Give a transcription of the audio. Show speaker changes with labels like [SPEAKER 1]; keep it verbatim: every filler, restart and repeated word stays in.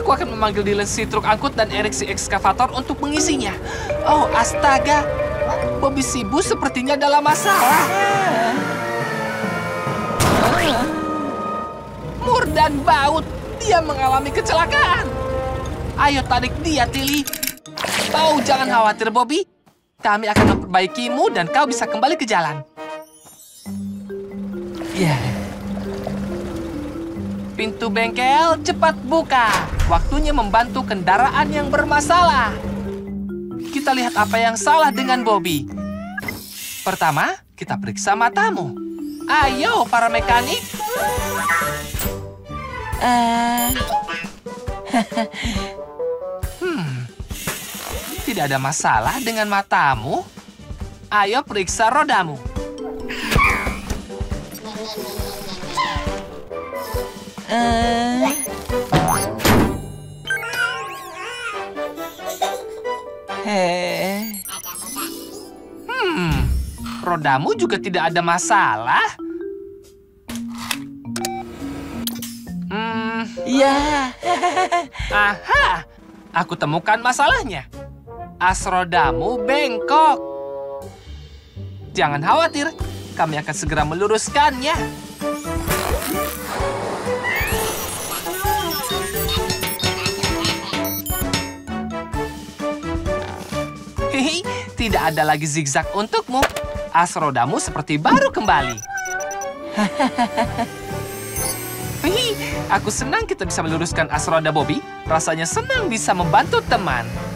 [SPEAKER 1] Aku akan memanggil Dylan si truk angkut dan Eric si ekskavator untuk mengisinya. Oh, astaga. Bobby si bus sepertinya dalam masalah. Mur dan baut. Dia mengalami kecelakaan. Ayo tarik dia, Tilly. Oh, jangan khawatir, Bobby. Kami akan memperbaikimu dan kau bisa kembali ke jalan. Ya. Yeah. Pintu bengkel cepat buka. Waktunya membantu kendaraan yang bermasalah. Kita lihat apa yang salah dengan Bobby. Pertama, kita periksa matamu. Ayo, para mekanik. Uh... hmm, tidak ada masalah dengan matamu. Ayo periksa rodamu. Uh... Hey. Hmm, rodamu juga tidak ada masalah. Hmm, ya. Aha, aku temukan masalahnya. As rodamu bengkok. Jangan khawatir, kami akan segera meluruskannya. Hehe, tidak ada lagi zigzag untukmu. As rodamu seperti baru kembali. Hehe, aku senang kita bisa meluruskan as roda Bobby. Rasanya senang bisa membantu teman.